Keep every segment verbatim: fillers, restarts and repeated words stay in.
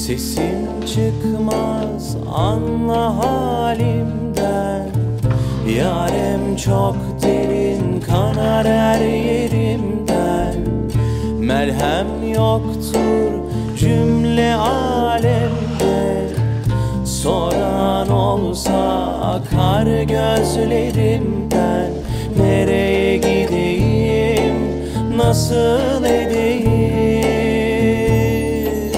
Sesim çıkmaz anla halimden. Yarem çok derin, kanar her yerimden. Merhem yoktur cümle alemde. Soran olsa akar gözlerimden. Nereye gideyim, nasıl edeyim?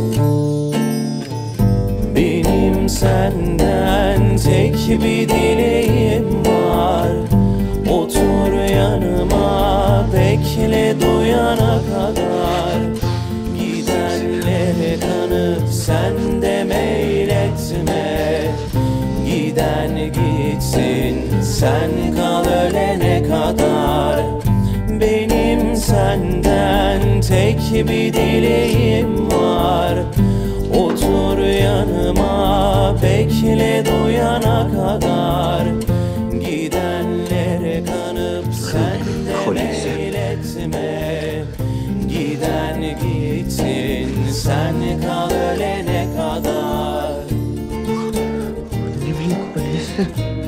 Benim senden tek bir dileğim var. Otur yanıma, bekle duyana kadar. Gidenlere kanıp sen de meyletme. Giden gitsin, sen kal ölene kadar. Benim senden tek bir dileğim var. Otur yanıma, bekle duyana kadar. Gidenlere kanıp sen de meyletme. Giden gitsin, sen kal ölene kadar. Neyin kolisi?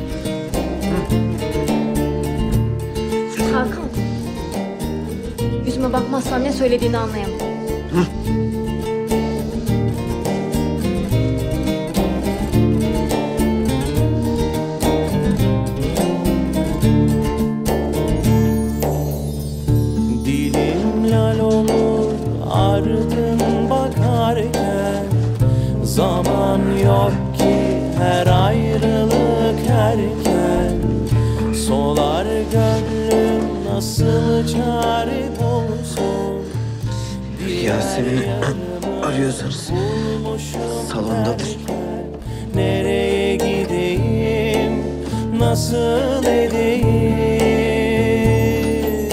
Hakan, yüzüme bakmazsan ne söylediğini anlayamam. Hı? Dilim lal olur ardın bakarken. Zaman yok ki her ayrılık erken. Solar gönlüm nasıl çare bulsun. Yasemin'i arıyorsanız salondadır. Nereye gideyim, nasıl edeyim?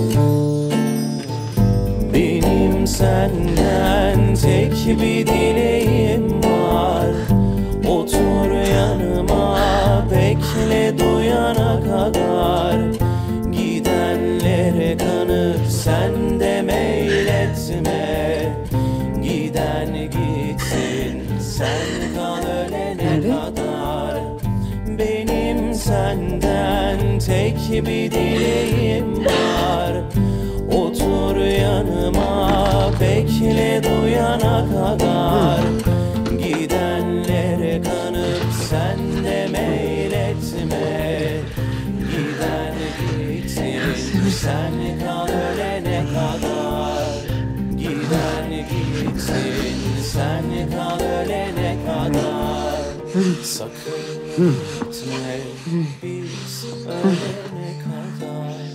Benim senden tek bir dileğim var. Otur yanıma, bekle duyana kadar. Gidenlere kanıp sen de meyletme. Giden gitsin, sen kal ölene Nerede? kadar. Benim senden tek bir dileğim var. Otur yanıma, bekle duyana kadar. Gidenlere kanıp sen de meyletme. Giden gitsin, sen kal ölene kadar. Giden gitsin, sen kal ölene kadar. Sakın gitme, biz ölene kadar.